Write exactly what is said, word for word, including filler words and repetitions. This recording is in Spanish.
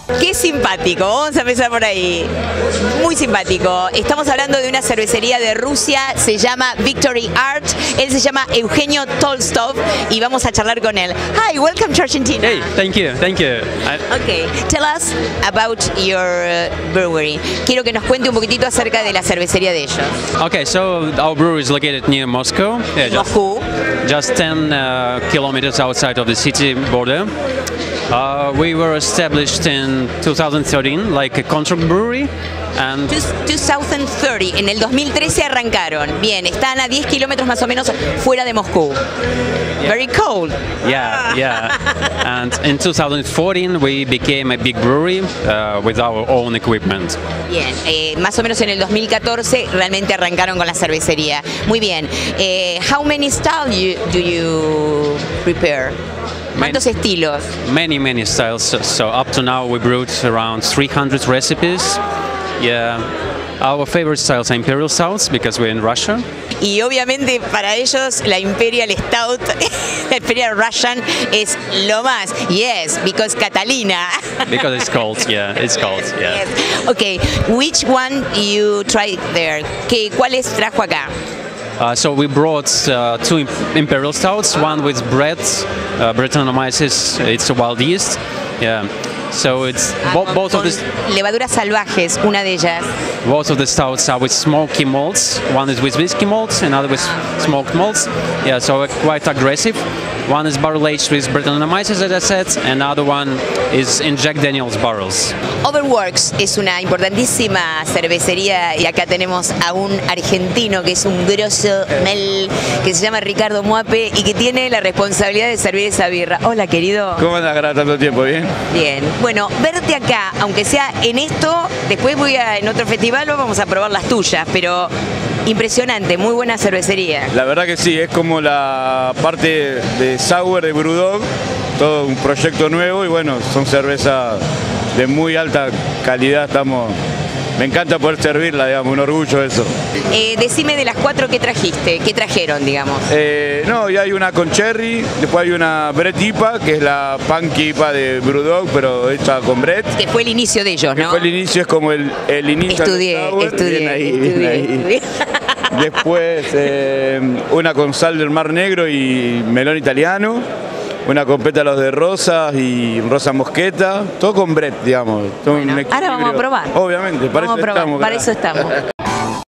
Qué simpático, vamos a empezar por ahí. Muy simpático. Estamos hablando de una cervecería de Rusia, se llama Victory Art. Él se llama Eugenio Tolstov y vamos a charlar con él. Hi, welcome to Argentina. Hey, thank you, thank you. I... Okay, tell us about your uh, brewery. Quiero que nos cuente un poquitito acerca de la cervecería de ellos. Okay, so our brewery is located near Moscow. Yeah, just, Moscú. just ten uh, kilometers outside of the city border. Uh, we were established in two thousand thirteen, like a contract brewery. And dos mil treinta, en el dos mil trece arrancaron. Bien, están a diez kilómetros más o menos fuera de Moscú. Yeah. Very cold. Yeah, yeah. And in two thousand fourteen we became a big brewery uh, with our own equipment. Bien, eh, más o menos en el dos mil catorce realmente arrancaron con la cervecería. Muy bien. Eh, how many styles you, do you prepare? ¿Cuántos Many, estilos? Many, many styles. So, so up to now we brewed around three hundred recipes. Yeah. Our favorite styles are Imperial Stouts because we're in Russia. Y obviamente para ellos la Imperial Stout, la Imperial Russian es lo más. Yes, because Catalina. Because it's cold, yeah, it's cold, yeah. Yes. Okay, which one you tried there? ¿Qué, ¿Cuáles trajo acá? Uh, so we brought uh, two imp Imperial Stouts, one with bread, uh, Brettanomyces, it's a wild yeast, yeah. So it's bo Con, both of con the levaduras salvajes, una de ellas. both of the stouts are with smoky malts. One is with whiskey malts, another with smoked malts. Yeah, so uh, quite aggressive. One is barrel aged with Brettanomyces, as I said, and another one is in Jack Daniel's barrels. Overworks es una importantísima cervecería y acá tenemos a un argentino que es un grosso mel que se llama Ricardo Muape y que tiene la responsabilidad de servir esa birra. Hola, querido. ¿Cómo andas, Gara, tanto tiempo? ¿Bien? Bien. Bueno, verte acá, aunque sea en esto, después voy a en otro festival vamos a probar las tuyas, pero impresionante, muy buena cervecería. La verdad que sí, es como la parte de Sour de Brewdog, todo un proyecto nuevo y bueno, son cervezas de muy alta calidad, estamos... Me encanta poder servirla, digamos, un orgullo eso. Eh, decime de las cuatro que trajiste, ¿qué trajeron, digamos? Eh, no, y hay una con Cherry, después hay una Brett I P A, que es la Punky I P A de Brewdog, pero hecha con Brett. Que fue el inicio de ellos, ¿no? Fue el inicio, es como el, el inicio Estudié, del sour. estudié, Bien ahí, estudié, bien ahí. estudié. Después eh, una con sal del Mar Negro y melón italiano. Una con pétalos de rosas y rosa mosqueta, todo con Brett, digamos. Bueno, ahora vamos a probar. Obviamente, para vamos eso a probar, estamos. para eso estamos.